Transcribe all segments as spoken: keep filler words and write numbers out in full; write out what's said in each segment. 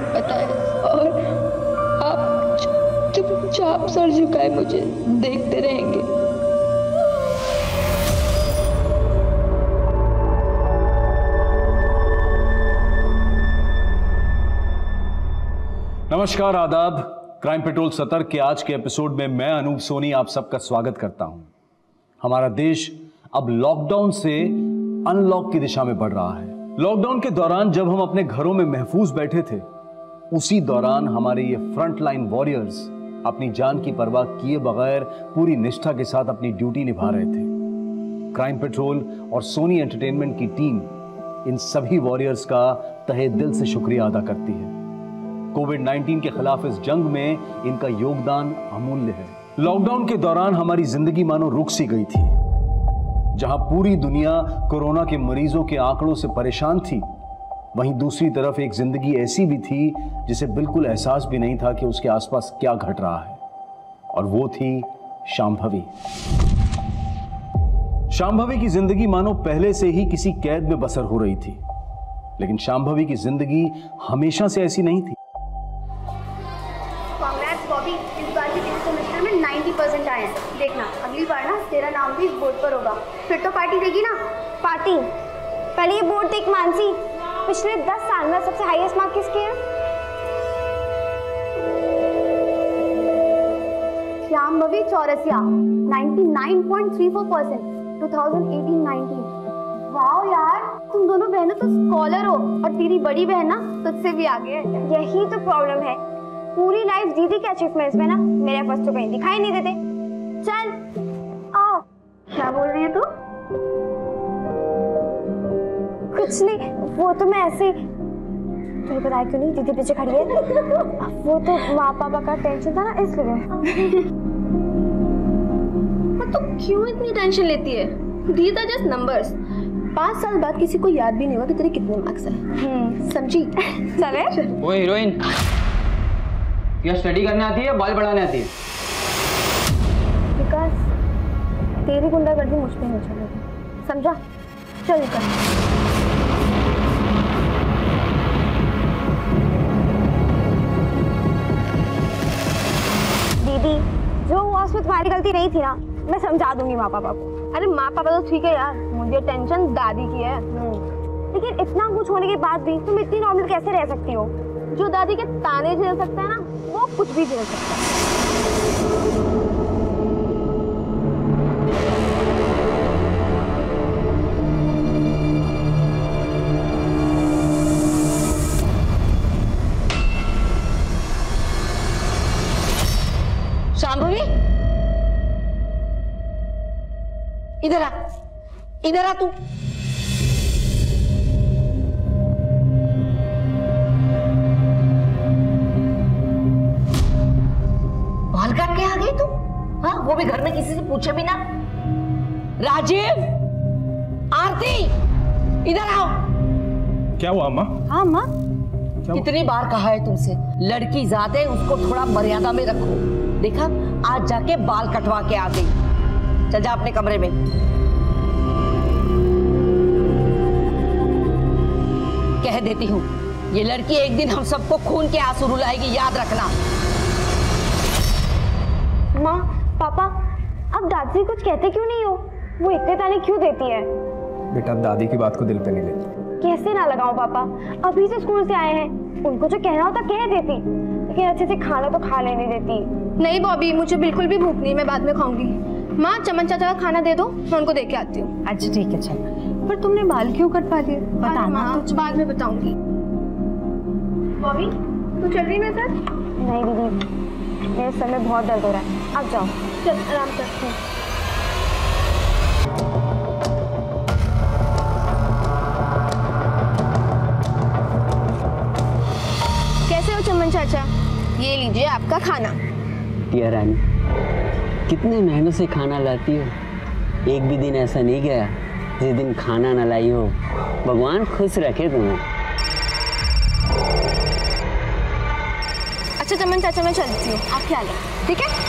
पता है, और आप चुपचाप सर झुकाए मुझे देखते रहेंगे। नमस्कार, आदाब। क्राइम पेट्रोल सतर्क के आज के एपिसोड में मैं अनूप सोनी आप सबका स्वागत करता हूं। हमारा देश अब लॉकडाउन से अनलॉक की दिशा में बढ़ रहा है। लॉकडाउन के दौरान जब हम अपने घरों में महफूज बैठे थे, उसी दौरान हमारे ये फ्रंट लाइन वॉरियर्स अपनी जान की परवाह किए बगैर पूरी निष्ठा के साथ अपनी ड्यूटी निभा रहे थे। क्राइम पेट्रोल और सोनी एंटरटेनमेंट की टीम इन सभी वॉरियर्स का तहे दिल से शुक्रिया अदा करती है। कोविड नाइन्टीन के खिलाफ इस जंग में इनका योगदान अमूल्य है। लॉकडाउन के दौरान हमारी जिंदगी मानो रुक सी गई थी। जहां पूरी दुनिया कोरोना के मरीजों के आंकड़ों से परेशान थी, वहीं दूसरी तरफ एक जिंदगी ऐसी भी थी जिसे बिल्कुल एहसास भी नहीं था कि उसके आसपास क्या घट रहा है, और वो थी शांभवी। शांभवी की जिंदगी मानो पहले से ही किसी कैद में बसर हो रही थी, लेकिन शांभवी की जिंदगी हमेशा से ऐसी नहीं थी। इस बार के सेमेस्टर में नब्बे परसेंट आए हैं। देखना अगली बार ना तेरा नाम भी इस बोर्ड पर होगा, फिर तो पार्टी देगी ना। पार्टी? पहले ये बोर्ड देख मानसी, पिछले दस साल में सबसे हाईएस्ट मार्क किसके हैं? शांभवी चौरसिया निन्यानवे पॉइंट तीन चार परसेंट दो हज़ार अठारह उन्नीस। वाओ यार, तुम दोनों बहनें तो स्कॉलर हो, और तेरी बड़ी बहन ना तुझसे भी आगे है। यही तो प्रॉब्लम है, पूरी लाइफ दीदी के अचीवमेंट्स में ना मेरे एफर्ट्स तो कहीं दिखाई नहीं देते। चल आओ। क्या बोल रही है तू? कुछ नहीं, वो तो मैं ऐसे तुझे पता है क्यों नहीं, दीदी पीछे खड़ी है। वो तो माँ पापा का टेंशन था ना, इसलिए। तो क्यों इतनी टेंशन लेती है? These are just numbers। पाँच साल बाद किसी को याद भी नहीं होगा कि तेरे कितने मार्क्स हैं। समझी? चले। वो हीरोइन क्या स्टडी करने आती है या बाल बढ़ाने आती है? विकास, तेरी गुंडागर्दी मुझ पे नहीं चलेगी, समझा? चल कर। दीदी, जो हुआ उसमें तुम्हारी गलती नहीं थी ना, मैं समझा दूंगी माँ पापा को। अरे माँ पापा तो ठीक है यार, मुझे टेंशन दादी की है। लेकिन इतना कुछ होने के बाद भी तुम इतनी नॉर्मल कैसे रह सकती हो? जो दादी के ताने झेल सकता है ना, वो कुछ भी झेल सकता है। शांभवी, इधर आ, इधर आ तू। बाल काट के आ गई तू? हाँ, वो भी घर में किसी से पूछे भी ना। राजीव, आरती, इधर आओ। क्या हुआ अम्मा? हाँ माँ, कितनी बार कहा है तुमसे, लड़की जात है, उसको थोड़ा मर्यादा में रखो। देखा, आज जाके बाल कटवा के आ गई। चल जा अपने कमरे में। कह देती हूँ, ये लड़की एक दिन हम सबको खून के आंसू रुलाएगी, याद रखना। माँ, पापा, अब दादी कुछ कहते क्यों नहीं हो? वो इतने ताने क्यों देती है? बेटा, दादी की बात को दिल पे नहीं लेती। कैसे ना लगाऊं पापा, अभी से स्कूल से आए हैं, उनको जो कहना होता कह देती, लेकिन अच्छे से खाना तो खा लेने देती। नहीं बॉबी, मुझे बिल्कुल भी भूख नहीं, मैं बाद में खाऊंगी। माँ, चमन चाचा का खाना दे दो, मैं उनको दे के आती हूँ। अच्छा ठीक है, चल। पर तुमने बाल क्यों कटवा दिए? बताना तो बाद में बताऊंगी। बॉबी, तू चल रही मेरे साथ? नहीं दीदी, मेरे सर में बहुत दर्द हो रहा है, आप जाओ। चल, आराम करते हैं। कैसे हो चमन चाचा? ये लीजिए आपका खाना। टिया रानी, कितने महीनों से खाना लाती हो, एक भी दिन ऐसा नहीं गया जिस दिन खाना न लाई हो। भगवान खुश रखे तुम्हें। अच्छा चमन चाचा, मैं चलती हूँ, आप ख्याल रखें, ठीक है?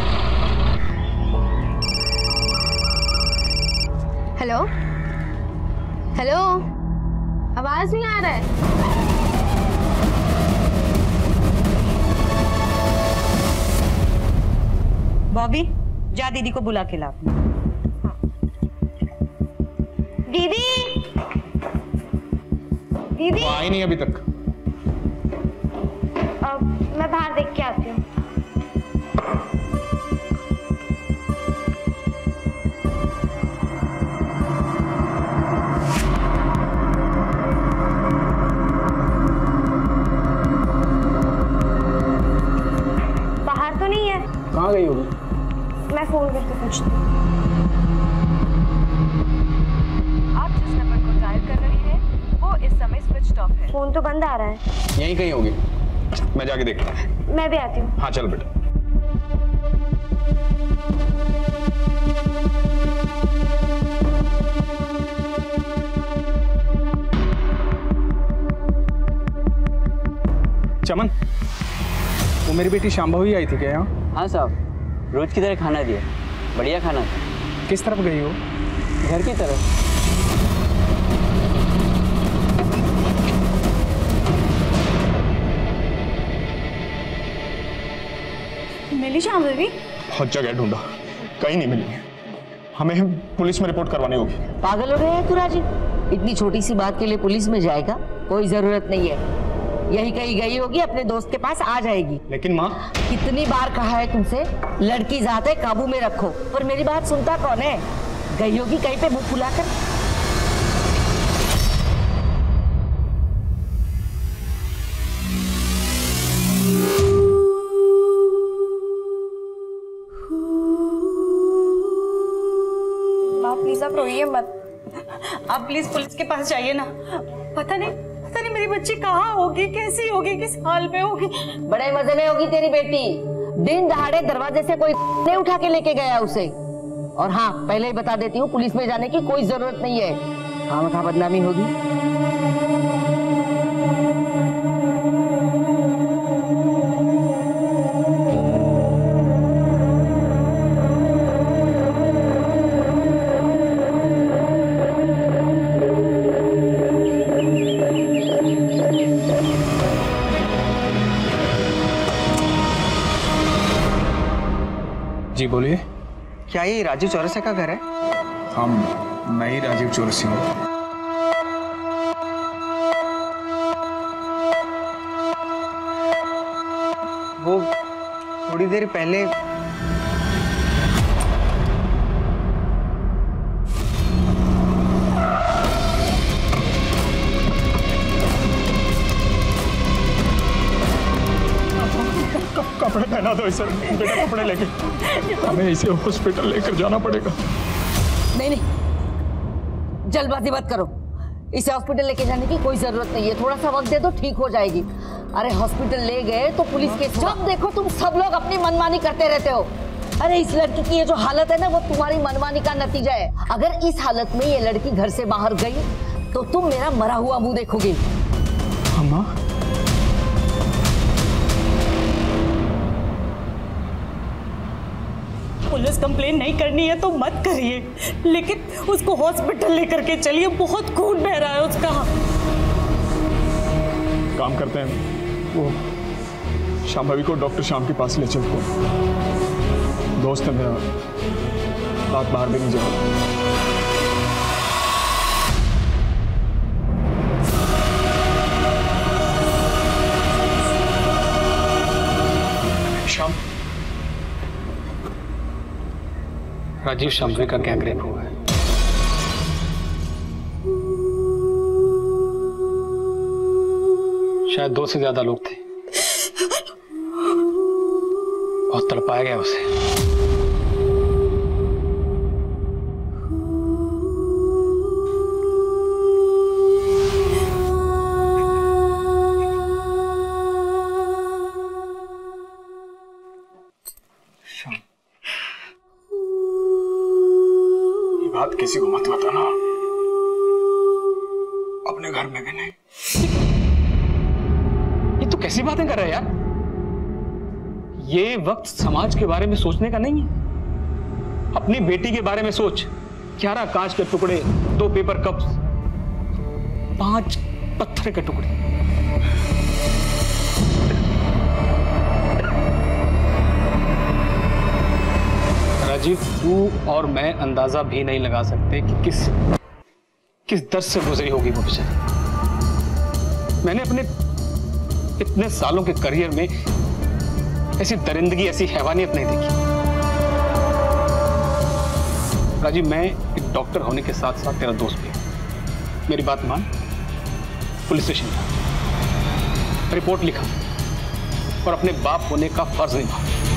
हेलो, हेलो, आवाज नहीं आ रहा है? बॉबी, जा दीदी को बुला के ला। दीदी, दीदी आई नहीं अभी तक। अब मैं बाहर देख के आती हूँ। बाहर तो नहीं है। कहाँ गई होगी? मैं फोन करके पूछती हूँ। आप जिस नंबर को डायल कर रही हैं वो इस समय स्विच ऑफ है। फोन तो बंद आ रहा है। यहीं कहीं होगी, मैं जाके देखता हूँ। मैं भी आती हूँ। हाँ चल बेटा। चमन, वो मेरी बेटी शांभवी आई थी क्या यहाँ? हाँ साहब, रोज की तरह खाना दिया, बढ़िया खाना था। किस तरफ गई हो? घर की तरफ। मिली शांभवी? बहुत जगह ढूंढा, कहीं नहीं मिली। हमें पुलिस में रिपोर्ट करवानी होगी। पागल हो गया है तू राजीव? इतनी छोटी सी बात के लिए पुलिस में जाएगा? कोई जरूरत नहीं है। यही कहीं गई होगी, अपने दोस्त के पास आ जाएगी। लेकिन माँ, कितनी बार कहा है तुमसे, लड़की जात है, काबू में रखो। पर मेरी बात सुनता कौन है? गई होगी कहीं पे मुंह फुलाकर। माँ प्लीज आप रोइए मत। आप प्लीज पुलिस के पास जाइए ना। पता नहीं पता नहीं मेरी बच्ची कहाँ होगी, कैसी होगी, किस हाल में होगी। बड़े मजे में होगी तेरी बेटी। दिन दहाड़े दरवाजे से कोई नहीं उठा के लेके गया उसे। और हाँ, पहले ही बता देती हूँ, पुलिस में जाने की कोई जरूरत नहीं है। खामखा बदनामी होगी। जी बोलिए। क्या ये राजीव चौरसिया का घर है? हम मैं ही राजीव चौरसिया हूँ। वो थोड़ी देर पहले कपड़े पहना दो इसे, बेटा कपड़े लेके हमें इसे हॉस्पिटल लेकर जाना पड़ेगा। नहीं नहीं, जल्दबाजी मत करो। इसे हॉस्पिटल लेके जाने की कोई जरूरत नहीं है। थोड़ा सा वक्त दे दो, ठीक हो जाएगी। अरे हॉस्पिटल ले गए तो पुलिस के जब देखो तुम सब लोग अपनी मनमानी करते रहते हो। अरे इस लड़की की ये जो हालत है ना, वो तुम्हारी मनमानी का नतीजा है। अगर इस हालत में ये लड़की घर से बाहर गई तो तुम मेरा मरा हुआ मुंह देखोगे। अम्मा, पुलिस कंप्लेन नहीं करनी है तो मत करिए, लेकिन उसको हॉस्पिटल लेकर के चलिए। बहुत खून बह रहा है उसका। काम करते हैं, वो शांभवी को डॉक्टर श्याम के पास ले चलते हैं। दोस्त है मेरा, रात बाहर भी नहीं जाएगा। श्याम, राजीव शांभवी का गैंग रेप हुआ है। शायद दो से ज्यादा लोग थे। बहुत तड़पाया गया उसे। बात किसी को मत बताना, अपने घर में भी नहीं। ये तो कैसी बातें कर रहा है यार? ये वक्त समाज के बारे में सोचने का नहीं है। अपनी बेटी के बारे में सोच। ग्यारह कांच के टुकड़े, दो पेपर कप्स, पांच पत्थर के टुकड़े। राजीव, तू और मैं अंदाजा भी नहीं लगा सकते कि किस किस दर्द से गुजरी होगी वो बेचारी। मैंने अपने इतने सालों के करियर में ऐसी दरिंदगी, ऐसी हैवानियत नहीं देखी। राजीव, मैं एक डॉक्टर होने के साथ साथ तेरा दोस्त भी हूं। मेरी बात मान, पुलिस स्टेशन जा, रिपोर्ट लिखा और अपने बाप होने का फर्ज निभा।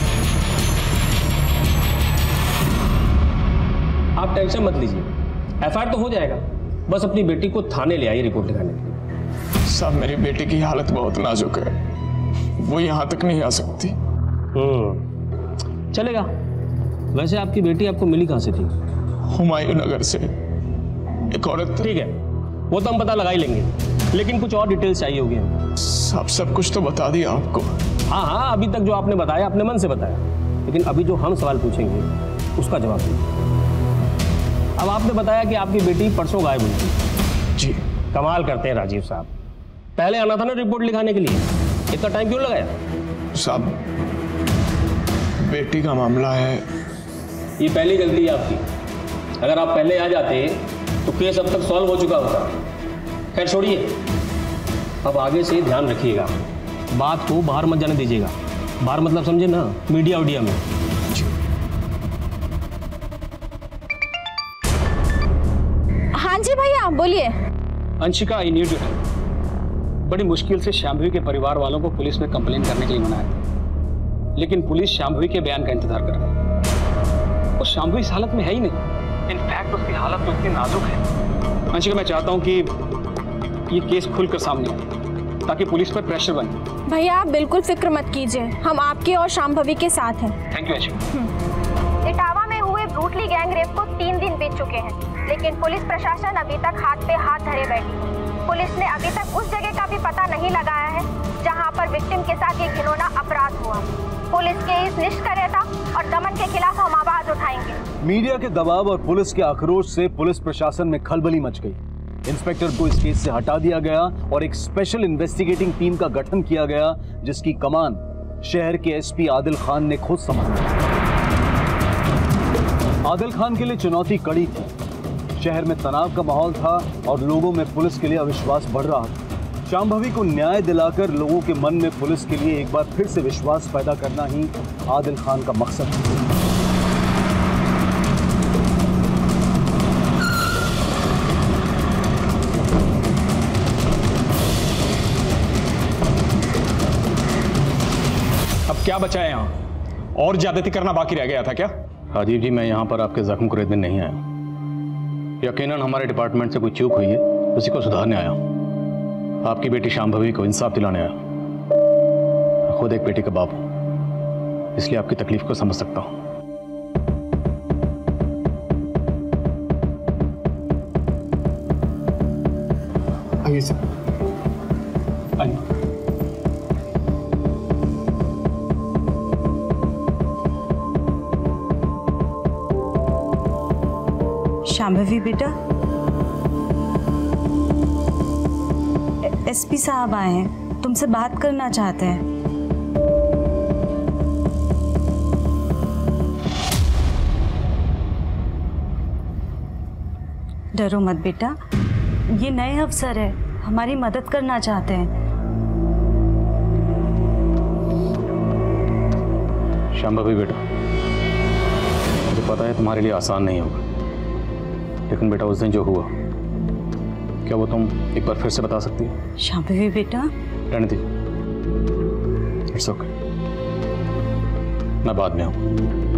आप टेंशन मत लीजिए, एफ आई आर तो हो जाएगा। बस अपनी बेटी को थाने ले आइए रिपोर्ट लिखाने के लिए। साहब, मेरी बेटी की हालत बहुत नाजुक है, वो यहाँ तक नहीं आ सकती। हम्म चलेगा। वैसे आपकी बेटी आपको मिली कहाँ से थी? हुमायूं नगर से एक औरत। ठीक है, वो तो हम पता लगा ही लेंगे, लेकिन कुछ और डिटेल्स चाहिए होगी हमें। साहब, सब कुछ तो बता दिया आपको। हाँ हाँ, अभी तक जो आपने बताया अपने मन से बताया, लेकिन अभी जो हम सवाल पूछेंगे उसका जवाब दीजिए। अब आपने बताया कि आपकी बेटी परसों गायब हुई थी। जी। कमाल करते हैं राजीव साहब, पहले आना था ना रिपोर्ट लिखाने के लिए, इतना टाइम क्यों लगाया? साहब, बेटी का मामला है। ये पहली गलती है आपकी। अगर आप पहले आ जाते तो केस अब तक सॉल्व हो चुका होता। खैर छोड़िए, अब आगे से ध्यान रखिएगा, बात को बाहर मत जाने दीजिएगा। बाहर मतलब समझे ना, मीडिया उडिया में। हाँ जी भैया बोलिए। Anshika, I need you help. बड़ी मुश्किल से शांभवी के परिवार वालों को पुलिस में कंप्लेन करने के लिए मनाया, लेकिन पुलिस शांभवी के बयान का इंतजार कर रही है। वो शांभवी इस हालत में है ही नहीं। इनफैक्ट उसकी हालत तो इतनी नाजुक है। अंशिका, मैं चाहता हूँ कि ये केस खुलकर सामने आए ताकि पुलिस पर प्रेशर बने। भैया आप बिल्कुल फिक्र मत कीजिए, हम आपके और शांभवी के साथ हैं। Thank you Anshika. इटावा में हुए ब्रूटली गैंग रेप को तीन दिन बीत चुके हैं, लेकिन पुलिस प्रशासन अभी तक हाथ पे हाथ धरे बैठी। पुलिस ने अभी तक उस जगह का भी पता नहीं लगाया है जहां पर विक्टिम के साथ ये घिनौना अपराध हुआ। पुलिस के इस निष्क्रियता और दमन के खिलाफ हम आवाज उठाएंगे। मीडिया के दबाव और पुलिस के आक्रोश से पुलिस प्रशासन में खलबली मच गई। इंस्पेक्टर को इस केस से हटा दिया गया और एक स्पेशल इन्वेस्टिगेटिंग टीम का गठन किया गया, जिसकी कमान शहर के एसपी आदिल खान ने खुद संभाला। आदिल खान के लिए चुनौती कड़ी थी। शहर में तनाव का माहौल था और लोगों में पुलिस के लिए अविश्वास बढ़ रहा था। शांभवी को न्याय दिलाकर लोगों के मन में पुलिस के लिए एक बार फिर से विश्वास पैदा करना ही आदिल खान का मकसद था। अब क्या बचा है यहाँ? और ज्यादती करना बाकी रह गया था क्या? राजीव जी, मैं यहाँ पर आपके जख्म को रेतने नहीं आया। यकीनन हमारे डिपार्टमेंट से कोई चूक हुई है, उसी को सुधारने आया हूँ। आपकी बेटी शांभवी को इंसाफ दिलाने आया। खुद एक बेटी का बाप हूँ, इसलिए आपकी तकलीफ को समझ सकता हूँ। आइए सर, आइए। शांभवी बेटा, एसपी साहब आए हैं, तुमसे बात करना चाहते हैं। डरो मत बेटा, ये नए अफसर है, हमारी मदद करना चाहते हैं। शांभवी बेटा, मुझे पता है तुम्हारे लिए आसान नहीं होगा, लेकिन बेटा उस दिन जो हुआ, क्या वो तुम एक बार फिर से बता सकती हो? शांभवी बेटा, रहने दीजिए, इट्स ओके, मैं बाद में आऊँ।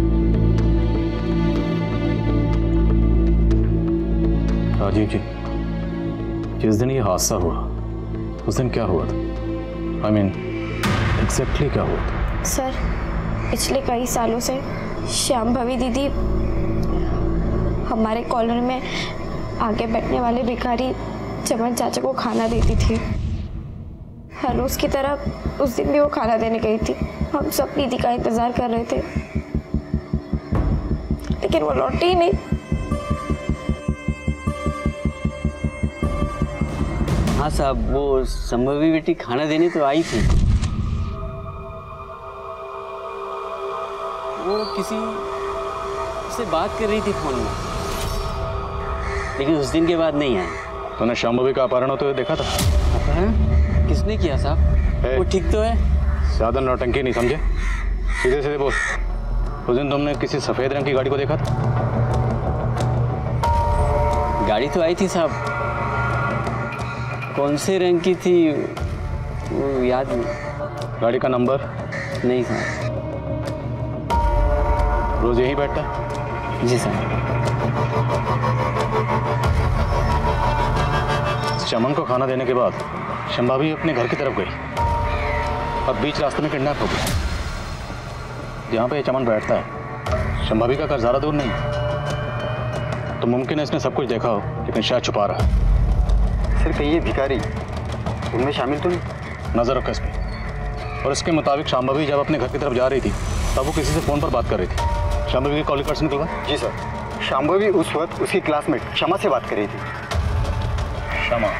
राजीव जी, जिस दिन ये हादसा हुआ उस दिन क्या हुआ था? आई मीन एग्जैक्टली क्या हुआ था? सर, पिछले कई सालों से शांभवी दीदी हमारे कॉलोनी में आगे बैठने वाले भिखारी चमन चाचा को खाना देती थी। हर रोज की तरह उस दिन भी वो खाना देने गई थी। हम सब दीदी का इंतजार कर रहे थे, लेकिन वो लौटी ही नहीं। हाँ साहब, वो संभवी बेटी खाना देने तो आई थी। वो किसी से बात कर रही थी फोन में, लेकिन उस दिन के बाद नहीं आई। तूने शांभवी का अपहरण होते हुए देखा था? अपहरण किसने किया साहब? वो ठीक तो है? ज्यादा नौटंकी नहीं समझे, सीधे सीधे बोल। उस दिन तुमने किसी सफेद रंग की गाड़ी को देखा था? गाड़ी तो आई थी साहब, कौन से रंग की थी वो याद नहीं। गाड़ी का नंबर? नहीं साहब। रोज यहीं बैठता है? जी साहब। चमन को खाना देने के बाद शंभावी अपने घर की तरफ गई और बीच रास्ते में किडनैप हो गई। जहाँ पे ये चमन बैठता है शंभावी का घर ज़्यादा दूर नहीं, तो मुमकिन है इसने सब कुछ देखा हो, लेकिन शायद छुपा रहा है। सर कहीं ये भिखारी उनमें शामिल तो नहीं? नजर रखो इस पे। और इसके मुताबिक शांभवी जब अपने घर की तरफ जा रही थी तब वो किसी से फ़ोन पर बात कर रही थी। शांभवी की कॉलिंग कार्ड से निकलवा? जी सर, शांभवी उस वक्त उसकी क्लासमेट क्षमा से बात कर रही थी। क्षमा?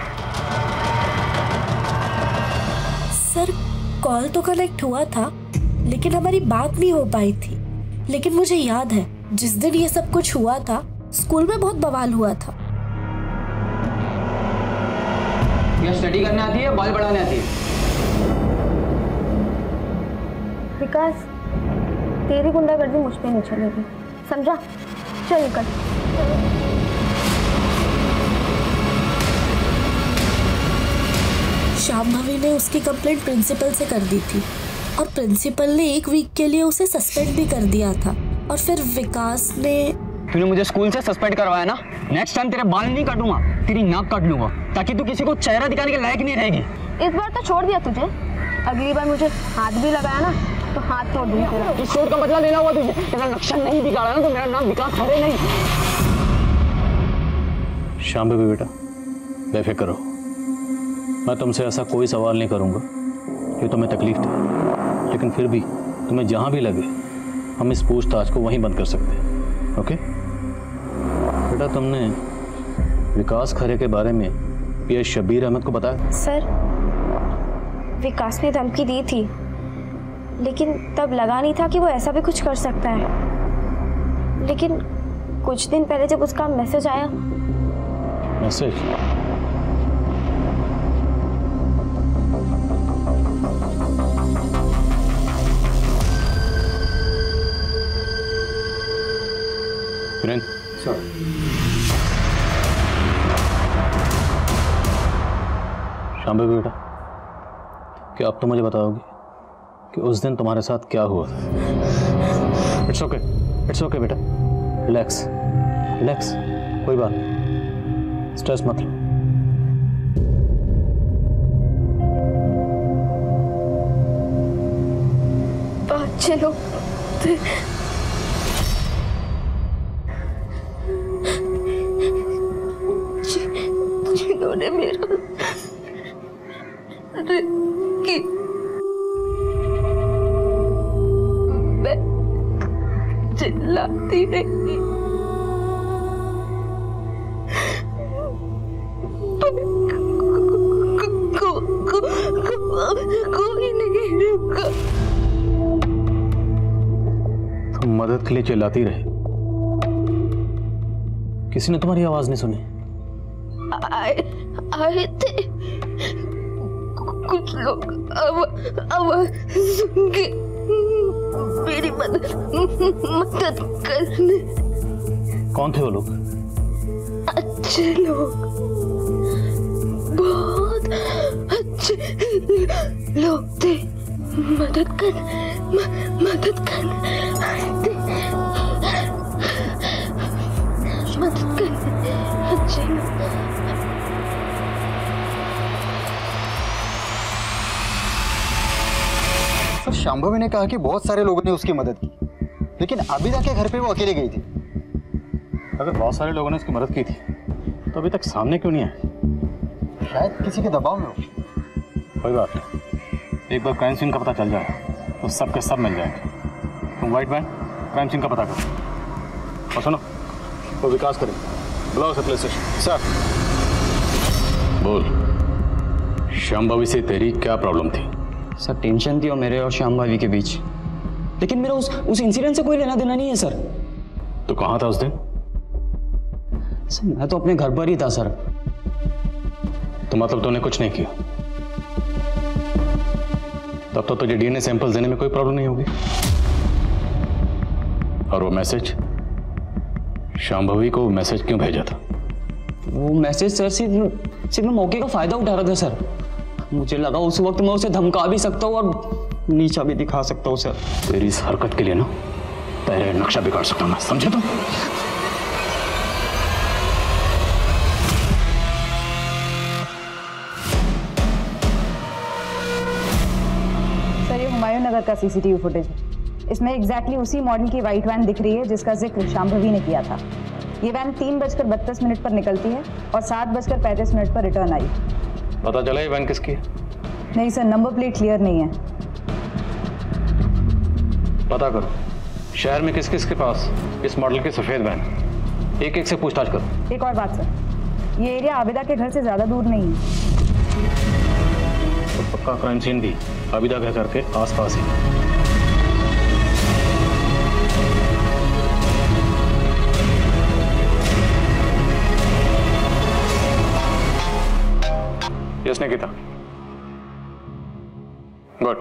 सर कॉल तो कनेक्ट हुआ था, लेकिन हमारी बात नहीं हो पाई थी। लेकिन मुझे याद है जिस दिन ये सब कुछ हुआ था, स्कूल में बहुत बवाल हुआ था। क्या स्टडी करने आती है, बाल बढ़ाने आती है? विकास, तेरी गुंडागर्दी मुझ पे नहीं चलेगी, समझा? चल निकल। शांभवी ने उसकी कंप्लेंट प्रिंसिपल से कर दी थी और प्रिंसिपल ने एक वीक के लिए उसे सस्पेंड भी कर दिया था। और फिर विकास ने... तूने मुझे स्कूल से सस्पेंड करवाया ना, नेक्स्ट टाइम तेरे बाल नहीं काटूंगा, तेरी नाक काट लूंगा, ताकि तू किसी को चेहरा दिखाने के लायक नहीं रहेगी। इस बार तो छोड़ दिया तुझे, अगली बार मुझे हाथ भी लगाया ना तो हाथ तोड़ दूंगी तेरा। इस चोट का बदला लेना हुआ तुझे, तेरा लक्षण नहीं बिगाड़ा ना तो मेरा नाम विकास खड़े नहीं। शांभवी बेटा बेफिक्र रहो, मैं तुमसे ऐसा कोई सवाल नहीं करूंगा कि तुम्हें तकलीफ दे, लेकिन फिर भी तुम्हें जहां भी लगे हम इस पूछताछ को वहीं बंद कर सकते हैं। ओके बेटा, तुमने विकास खरे के बारे में पी शब्बीर अहमद को बताया? सर विकास ने धमकी दी थी, लेकिन तब लगा नहीं था कि वो ऐसा भी कुछ कर सकता है। लेकिन कुछ दिन पहले जब उसका मैसेज आया... मैसेज? किरण सर, शांभवी बेटा, क्या अब तो मुझे बताओगे कि उस दिन तुम्हारे साथ क्या हुआ था? इट्स ओके, इट्स ओके बेटा, रिलैक्स रिलैक्स, कोई बात नहीं, स्ट्रेस मत लो। अच्छे लोग जिन्होंने मेरा कि मैं चिल्लाती रही, कोई नहीं रुका। तुम मदद के लिए चिल्लाती रहे, किसी ने तुम्हारी आवाज नहीं सुनी? आए आए थे कुछ लोग, आवाज सुन के मेरी मदद मदद करने। कौन थे वो लोग? अच्छे लोग, बहुत अच्छे लोग थे, मदद कर म, मदद कर आए थे, मदद कर अच्छे लोग। शांभवी ने कहा कि बहुत सारे लोगों ने उसकी मदद की, लेकिन आबिदा के घर पे वो अकेले गई थी। अगर बहुत सारे लोगों ने उसकी मदद की थी तो अभी तक सामने क्यों नहीं आए? शायद किसी के दबाव में हो। कोई बात नहीं, एक बार क्राइम सीन का पता चल जाए तो सब के सब मिल जाएंगे। तुम वाइट मैन क्राइम सीन का पता करो, और सुनो वो विकास करें, बुलाओ उसे पुलिस स्टेशन। सर। बोल। शांभवी से तेरी क्या प्रॉब्लम थी? सर टेंशन थी और मेरे और शांभवी के बीच, लेकिन मेरा उस उस इंसिडेंट से कोई लेना देना नहीं है सर। तो कहाँ था उस दिन? सर मैं तो अपने घर पर ही था सर। तो मतलब तूने कुछ नहीं किया? तब तो तुझे डीएनए सैंपल्स देने में कोई प्रॉब्लम नहीं होगी। और वो मैसेज, शांभवी को मैसेज क्यों भेजा था? वो मैसेज सर सिर्फ सिर्फ मैं मौके का फायदा उठा रहा था सर। मुझे लगा उस वक्त मैं उसे धमका भी सकता हूँ और नीचा भी दिखा सकता हूँ सर। तेरी इस हरकत के लिए ना तेरे नक्शा बिगाड़ सकता हूँ मैं, समझे तुम? सर ये हुमायूं नगर का सीसीटीवी फुटेज है। इसमें एग्जैक्टली उसी मॉडल की व्हाइट वैन दिख रही है जिसका जिक्र शांभवी ने किया था। ये वैन तीन बजकर बत्तीस मिनट पर निकलती है और सात बजकर पैंतीस मिनट पर रिटर्न आई। पता चला ये वैन किसकी है? नहीं सर, नंबर प्लेट क्लियर नहीं है। पता करो शहर में किस किस के पास इस मॉडल की सफेद वैन, एक एक से पूछताछ करो। एक और बात सर, ये एरिया आबिदा के घर से ज्यादा दूर नहीं है। तो पक्का क्राइम सीन भी आबिदा के घर के आसपास ही। इसने किया गुड।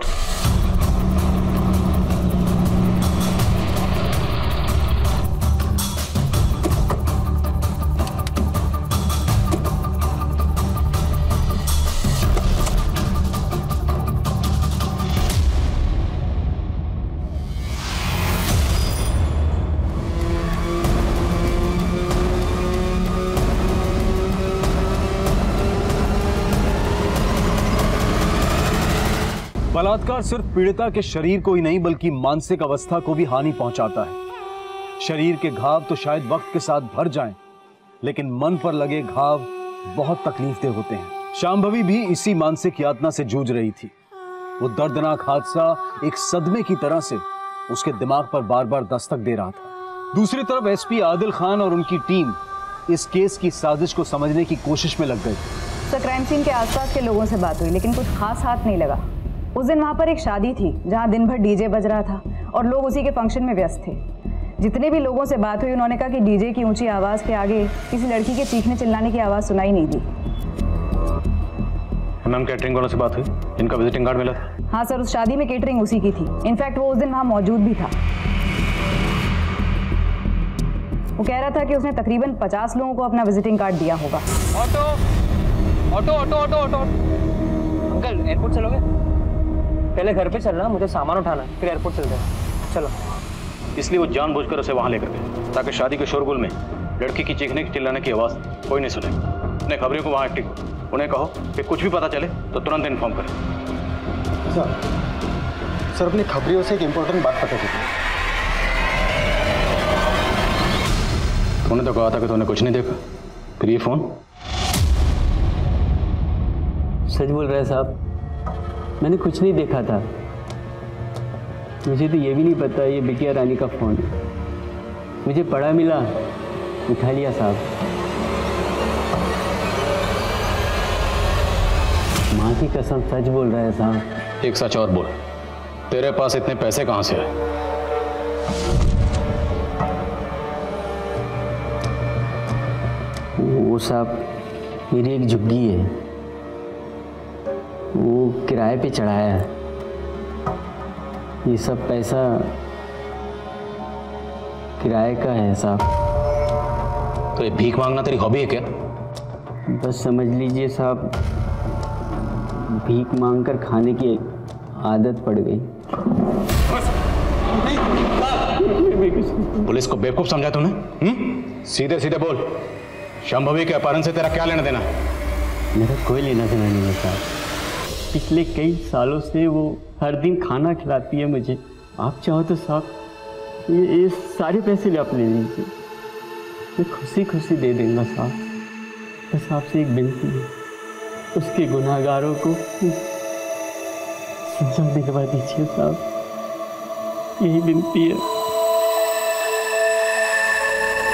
बलात्कार सिर्फ पीड़िता के शरीर को ही नहीं बल्कि मानसिक अवस्था को भी हानि पहुंचाता है। शरीर के घाव तो शायद वक्त के साथ भर जाएं, लेकिन मन पर लगे घाव बहुत तकलीफदेह होते हैं। शांभवी भी इसी मानसिक यातना से जूझ रही थी। वो दर्दनाक हादसा एक सदमे की तरह से उसके दिमाग पर बार बार दस्तक दे रहा था। दूसरी तरफ एसपी आदिल खान और उनकी टीम इस केस की साजिश को समझने की कोशिश में लग गई। सर क्राइम सीन के आसपास के लोगों से बात हुई लेकिन कुछ खास हाथ नहीं लगा। उस दिन वहाँ पर एक शादी थी जहाँ दिन भर डीजे बज रहा था और लोग उसी के फंक्शन में व्यस्त थे। जितने भी लोगों से बात हुई उन्होंने कहा कि डीजे की ऊंची आवाज़ के आगे किसी लड़की के चीखने चिल्लाने की आवाज़ सुनाई नहीं दी। मैम कैटरिंग वालों से बात हुई, इनका विजिटिंग कार्ड मिला था? हाँ सर, उस शादी में केटरिंग उसी की थी। इनफैक्ट वो उस दिन वहाँ मौजूद भी था। वो कह रहा था कि उसने तकरीबन पचास लोगों को अपना विजिटिंग कार्ड दिया होगा। Auto auto auto auto auto uncle airport चलोगे? पहले घर पे चलना, मुझे सामान उठाना है, फिर एयरपोर्ट चलते हैं। चलो। इसलिए वो जानबूझकर उसे वहां लेकर गए ताकि शादी के शोरगुल में लड़की की चीखने की चिल्लाने की आवाज कोई नहीं सुने। अपने खबरियों को वहां एक्टिव करो, उन्हें कहो कि कुछ भी पता चले तो तुरंत इन्फॉर्म करें। सर सर अपनी खबरियों से एक इम्पोर्टेंट बात पता चली। तूने तो कहा था कि तूने कुछ नहीं देखा, फिर ये फोन? सच बोल रहे साहब, मैंने कुछ नहीं देखा था। मुझे तो ये भी नहीं पता ये बिटिया रानी का फोन है। मुझे पड़ा मिला, उठा लिया साहब। माँ की कसम सच बोल रहा है साहब। एक सच और बोल, तेरे पास इतने पैसे कहाँ से आए? वो साहब मेरी एक झुग्गी है, वो किराए पे चढ़ाया है। ये सब पैसा किराए का है साहब। तो ये भीख मांगना तेरी हॉबी है क्या? बस समझ लीजिए साहब, भीख मांगकर खाने की आदत पड़ गई। पुलिस को बेवकूफ समझा तूने? हम्म? सीधे सीधे बोल, शांभवी के अपहरण से तेरा क्या लेना देना? मेरा कोई लेना देना नहीं है साहब। पिछले कई सालों से वो हर दिन खाना खिलाती है मुझे। आप चाहो तो साहब ये, ये सारे पैसे ले आप ले लीजिए, मैं खुशी खुशी दे दूंगा साहब। बस आपसे एक विनती है, उसके गुनाहगारों को सजा दिलवा दीजिए साहब, यही विनती है।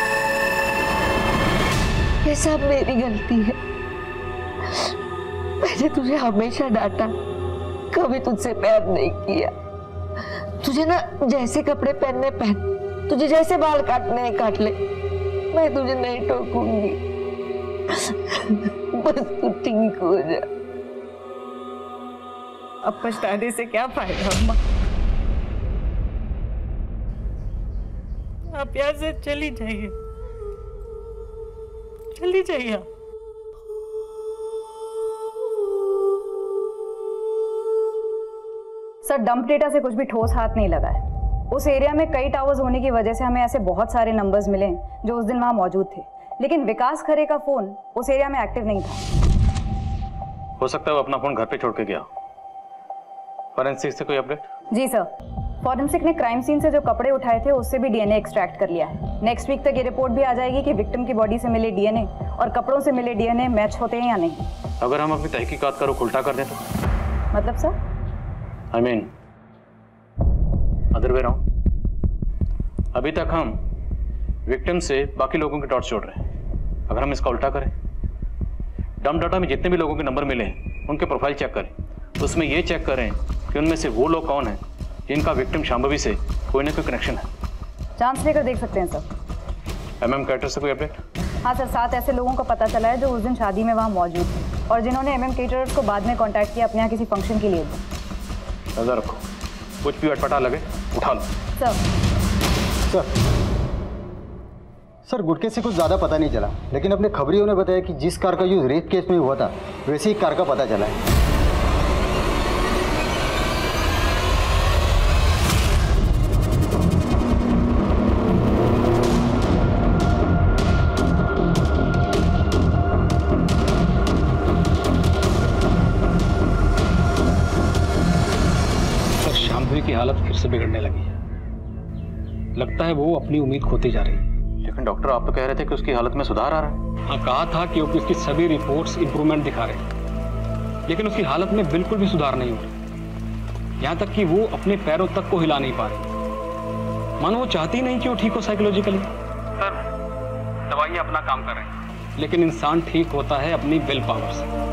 ये सब मेरी गलती है। मैंने तुझे हमेशा डांटा, कभी तुझसे प्यार नहीं किया। तुझे ना जैसे कपड़े पहनने पहन, तुझे जैसे बाल काटने काट ले, मैं तुझे नहीं टोकूंगी। बस तू ठीक हो जा। अब पछताने से क्या फायदा अम्मा, आप यहाँ से चली जाइए, चली जाइए। सर, डंप डेटा से कुछ भी ठोस हाथ नहीं लगा है। उस एरिया में कई टावर्स होने की वजह से हमें ऐसे बहुत सारे नंबर्स मिले जो उस दिन वहां मौजूद थे, लेकिन विकास खरे का फोन उस एरिया में एक्टिव नहीं था। हो सकता है वो अपना फोन घर पे छोड़ के गया। फॉरेंसिक से कोई अपडेट? जी सर, फॉरेंसिक ने क्राइम सीन से जो कपड़े उठाए थे उससे भी डीएनए एक्सट्रैक्ट कर लिया है। नेक्स्ट वीक तक ये रिपोर्ट भी आ जाएगी कि विक्टिम की बॉडी से मिले डीएनए और कपड़ों से मिले डीएनए मैच होते हैं या नहीं। अगर हम अपनी तहकीकात का रुख उल्टा कर दें तो? मतलब sir? I mean other way round. अभी तक हम विक्टिम से बाकी लोगों के डॉट्स जोड़ रहे हैं, अगर हम इसका उल्टा करें, डंप डाटा में जितने भी लोगों के नंबर मिले हैं उनके प्रोफाइल चेक करें, उसमें ये चेक करें कि उनमें से वो लोग कौन हैं जिनका विक्टिम शांभवी से कोई ना कोई कनेक्शन है। चांस लेकर देख सकते हैं सर। एमएम कैटर से कोई अपडेट? हाँ सर, सात ऐसे लोगों का पता चला है जो उस दिन शादी में वहाँ मौजूद थे और जिन्होंने एमएम कैटरर्स को बाद में कांटेक्ट किया अपने यहाँ किसी फंक्शन के लिए। नजर रखो, कुछ भी अटपटा लगे उठा लो। सर सर सर गुटके से कुछ ज़्यादा पता नहीं चला, लेकिन अपने खबरियों ने बताया कि जिस कार का यूज रेप केस में हुआ था वैसे ही कार का पता चला है। की हालत फिर से बिगड़ने लगी है। लगता है वो अपनी उम्मीद खोती जा रही है। लेकिन डॉक्टर आप तो कह रहे थे कि उसकी हालत में सुधार आ रहा है। हाँ, कहा था कि उसकी सभी रिपोर्ट्स इंप्रूवमेंट दिखा रहे हैं, लेकिन उसकी हालत में बिल्कुल भी सुधार नहीं हो रहा। यहाँ तक कि वो अपने पैरों तक को हिला नहीं पा रही, मानो वो चाहती नहीं कि वो ठीक हो साइकोलॉजिकली। सर, दवाइयाँ अपना काम कर रही हैं, लेकिन इंसान ठीक होता है अपनी विल पावर से।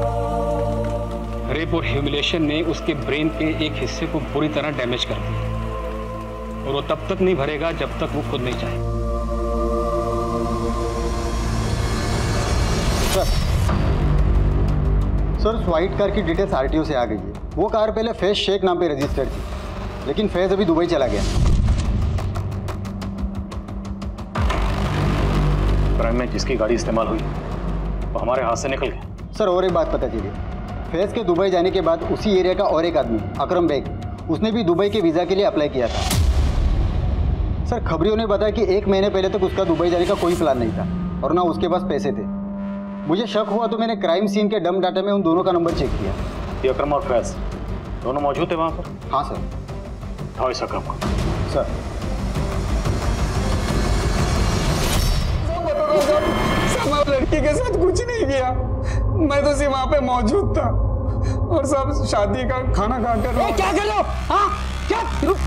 रेप और ह्यूमिलेशन ने उसके ब्रेन के एक हिस्से को पूरी तरह डैमेज कर दिया और वो तब तक नहीं भरेगा जब तक वो खुद नहीं चाहे। सर सर व्हाइट कार की डिटेल्स आरटीओ से आ गई है। वो कार पहले फैज शेख नाम पे रजिस्टर्ड थी, लेकिन फैज अभी दुबई चला गया। प्राइम में जिसकी गाड़ी इस्तेमाल हुई वो हमारे हाथ से निकल गया। सर और एक बात पता चली, फैज के दुबई जाने के बाद उसी एरिया का और एक आदमी अकरम बेग, उसने भी दुबई के वीज़ा के लिए अप्लाई किया था। सर खबरियों ने बताया कि एक महीने पहले तक उसका दुबई जाने का कोई प्लान नहीं था और ना उसके पास पैसे थे। मुझे शक हुआ तो मैंने क्राइम सीन के डंप डाटा में उन दोनों का नंबर चेक किया। ये अकरम और फैज दोनों मौजूद थे वहाँ पर? हाँ सर। उठाओ इस अकरम को। सर सब लड़की के साथ कुछ नहीं किया, मैं तो सिर्फ वहाँ पे मौजूद था और सब शादी का खाना खाकर। ए, क्या कर रहे हो? हाँ क्या?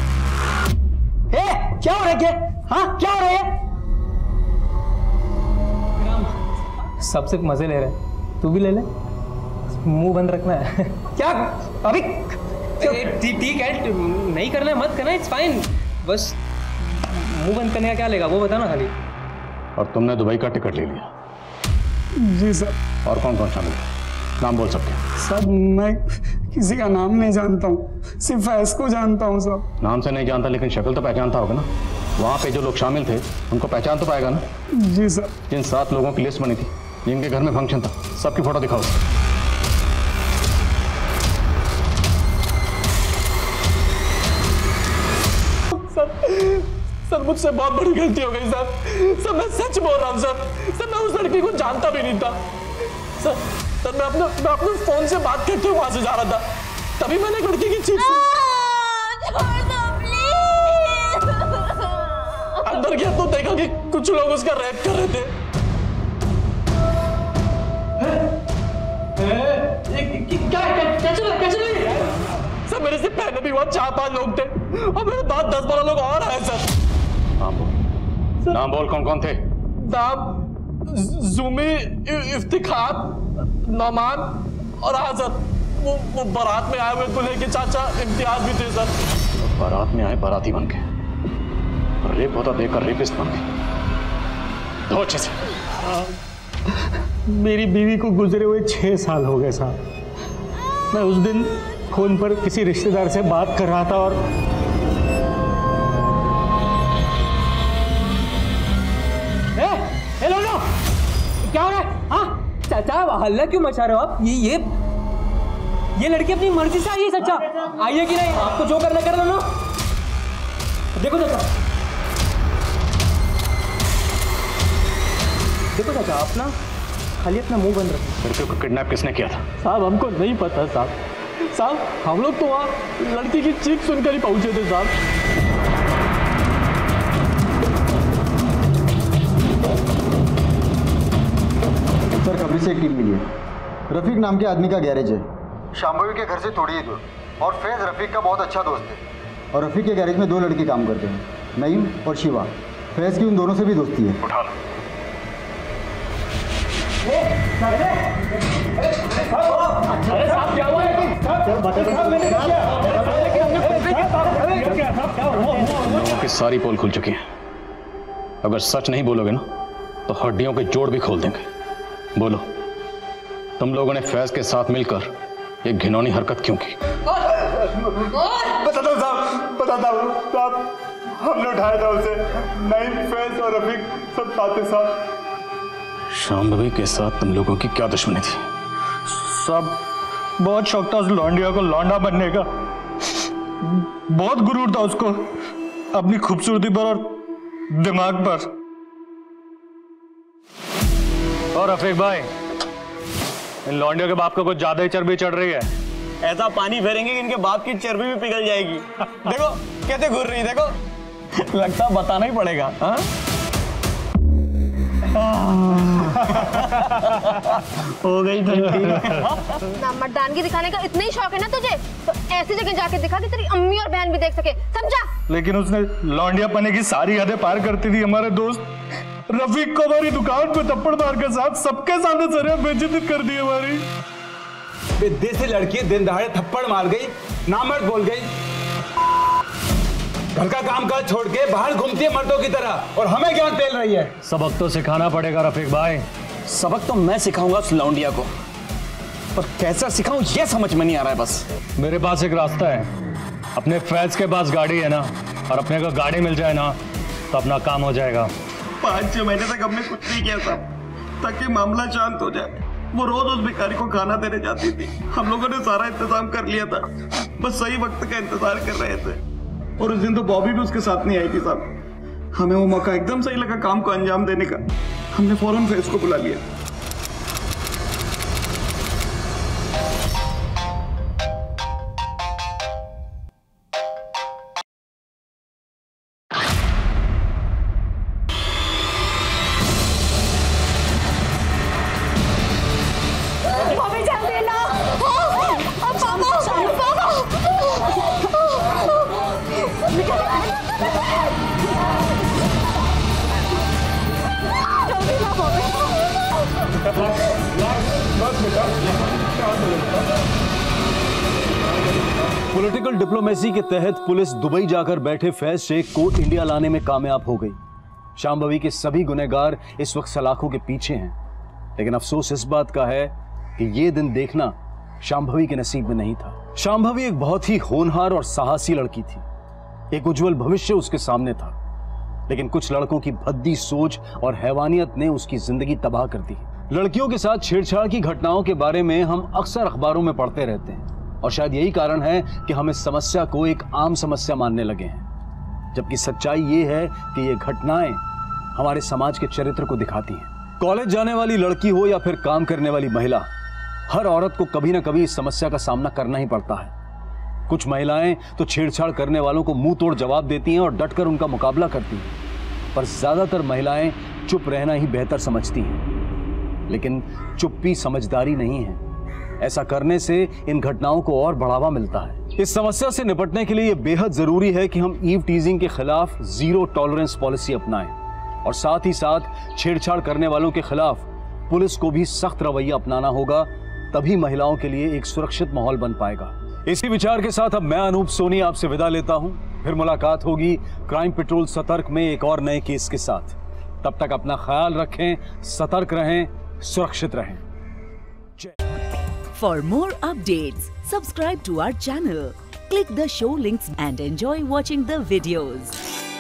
ए, क्या हो रहा है? हाँ क्या हो रहा है? सबसे मजे ले रहे, तू भी ले ले, मुंह बंद रखना है। क्या अभी? ठीक है, नहीं करना है मत करना, इट्स फाइन, बस मुंह बंद करने का क्या लेगा वो बता ना खाली। और तुमने दुबई का टिकट ले लिया? जी सर। और कौन कौन शामिल है? नाम बोल सकते हैं? सर मैं किसी का नाम नहीं जानता हूँ, सिर्फ फैज को जानता हूँ सर। नाम से नहीं जानता लेकिन शक्ल तो पहचानता होगा ना। वहाँ पे जो लोग शामिल थे उनको पहचान तो पाएगा ना? जी सर। जिन सात लोगों की लिस्ट बनी थी जिनके घर में फंक्शन था, सबकी फोटो दिखाओ। सर सर मुझसे बहुत बड़ी गलती हो गई सर। सर मैं सच बोल रहा हूँ सर। सर मैं उस लड़की को जानता भी नहीं था सर। सर मैं अपने मैं अपने फोन से बात करते हुए वहां से जा रहा था, तभी मैंने एक लड़की की चीख सुनी। अंदर गया तो देखा कि कुछ लोग उसका रेप कर रहे थे। क्या क्या चल क्या चल सर? मेरे से पहले भी वहां चार पांच लोग थे और मेरे बाद दस बारह लोग और आए सर। नाम बोल, नाम बोल, कौन कौन थे? नाम जुमी, इफ्तिखार, नौमान और हाँ सर, वो वो बारात में आए हुए दूल्हे के चाचा इम्तियाज भी थे सर। बारात में आए बाराती बन के, रेप होता देखकर रेपिस्ट बन गए। दो अच्छे से। मेरी बीवी को गुजरे हुए छह साल हो गए साहब। मैं उस दिन फोन पर किसी रिश्तेदार से बात कर रहा था और ए, ए लो लो, क्या हो रहा है? हाँ चाचा, हल्ला क्यों मचा रहे हो आप? ये ये ये लड़की अपनी मर्जी से आई है चाचा, आई है कि नहीं? आपको जो करना कर लो ना। देखो चाचा, देखो चाचा, आप ना खाली अपना मुंह बंद रखो। लड़के को किडनैप किसने किया था? साहब हमको नहीं पता साहब। साहब हम लोग तो वहाँ लड़की की चीख सुनकर ही पहुंचे थे साहब। सर खबरी से एक टीम मिली है। रफीक नाम के आदमी का गैरेज है शांभवी के घर से थोड़ी ही दूर, और फैज रफीक का बहुत अच्छा दोस्त है। और रफीक के गैरेज में दो लड़के काम करते हैं, नईम और शिवा। फैज की उन दोनों से भी दोस्ती है। उठा लो। लोगों की सारी पोल खुल चुकी है। अगर सच नहीं बोलोगे ना तो हड्डियों के जोड़ भी खोल देंगे। बोलो, तुम लोगों ने फैज के साथ मिलकर एक घिनौनी हरकत क्यों की? बताता हूँ साहब, बताता हूँ साहब। हमने उठाया था उसे, नईम, फैज और रफीक सब साथ थे साहब। शांभवी के साथ तुम लोगों की क्या दुश्मनी थी? साहब बहुत शौक था उस लौंडिया को लौंडा बनने का। बहुत गुरूर था उसको अपनी खूबसूरती पर और दिमाग पर। और रफीक भाई, इन लौंडियों के बाप को कुछ ज्यादा ही चर्बी चढ़ रही है। ऐसा पानी फेरेंगे कि इनके बाप की चर्बी भी पिघल जाएगी। देखो कैसे घूर रही, देखो लगता बताना ही पड़ेगा। हाँ? हो गई ठंडी। ना मर्दानगी दिखाने का इतना ही शौक है ना तुझे, तो ऐसी जगह जाके दिखा कि तेरी अम्मी और बहन भी देख सके, समझा? लेकिन उसने लौंडिया पने की सारी हदें पार करती थी। हमारे दोस्त रफीक को हमारी दुकान पे थप्पड़ मार के साथ सबके सामने सर बेइज्जती कर दी हमारी। देसी लड़की दिन दहाड़े थप्पड़ मार गई, नामर्द बोल गई, घर का काम काज छोड़ के बाहर घूमती है मर्दों की तरह, और हमें क्या तेल रही है। सबक तो सिखाना पड़ेगा रफीक भाई। सबक तो मैं सिखाऊंगा उस लौंडिया को, पर कैसा सिखाऊं ये समझ में नहीं आ रहा है। बस मेरे पास एक रास्ता है। अपने फैज के पास गाड़ी है ना, और अपने को गाड़ी मिल जाए ना तो अपना काम हो जाएगा। पाँच छह महीने तक हमने कुछ नहीं किया था ताकि मामला शांत हो जाए। वो रोज उस भिखारी को खाना देने जाती थी। हम लोगों ने सारा इंतजाम कर लिया था, बस सही वक्त का इंतजार कर रहे थे। और उस दिन तो बॉबी भी उसके साथ नहीं आई थी साहब। हमें वो मौका एकदम सही लगा काम को अंजाम देने का। हमने फौरन फैज को बुला लिया। पॉलिटिकल डिप्लोमेसी के तहत पुलिस दुबई जाकर बैठे फैज शेख को इंडिया लाने में कामयाब हो गई। शांभवी के सभी गुनहगार इस वक्त सलाखों के पीछे हैं, लेकिन अफसोस इस बात का है कि यह दिन देखना शांभवी के नसीब में नहीं था। शांभवी एक बहुत ही होनहार और साहसी लड़की थी। एक उज्जवल भविष्य उसके सामने था, लेकिन कुछ लड़कों की भद्दी सोच और हैवानियत ने उसकी जिंदगी तबाह कर दी। लड़कियों के साथ छेड़छाड़ की घटनाओं के बारे में हम अक्सर अखबारों में पढ़ते रहते हैं, और शायद यही कारण है कि हम इस समस्या को एक आम समस्या मानने लगे हैं, जबकि सच्चाई ये है कि ये घटनाएं हमारे समाज के चरित्र को दिखाती हैं। कॉलेज जाने वाली लड़की हो या फिर काम करने वाली महिला, हर औरत को कभी ना कभी इस समस्या का सामना करना ही पड़ता है। कुछ महिलाएं तो छेड़छाड़ करने वालों को मुंह तोड़ जवाब देती हैं और डटकर उनका मुकाबला करती हैं, पर ज्यादातर महिलाएं चुप रहना ही बेहतर समझती हैं। लेकिन चुप्पी समझदारी नहीं है। ऐसा करने से इन घटनाओं को और बढ़ावा मिलता है। इस समस्या से निपटने के लिए यह बेहद जरूरी है कि हम ईव टीजिंग के खिलाफ जीरो टॉलरेंस पॉलिसी अपनाएं, और साथ ही साथ छेड़छाड़ करने वालों के खिलाफ पुलिस को भी सख्त रवैया अपनाना होगा, तभी महिलाओं के लिए एक सुरक्षित माहौल बन पाएगा। इसी विचार के साथ अब मैं अनूप सोनी आपसे विदा लेता हूं। फिर मुलाकात होगी क्राइम पेट्रोल सतर्क में एक और नए केस के साथ। तब तक अपना ख्याल रखें, सतर्क रहें, सुरक्षित रहें। For more updates, subscribe to our channel, click the show links and enjoy watching the videos.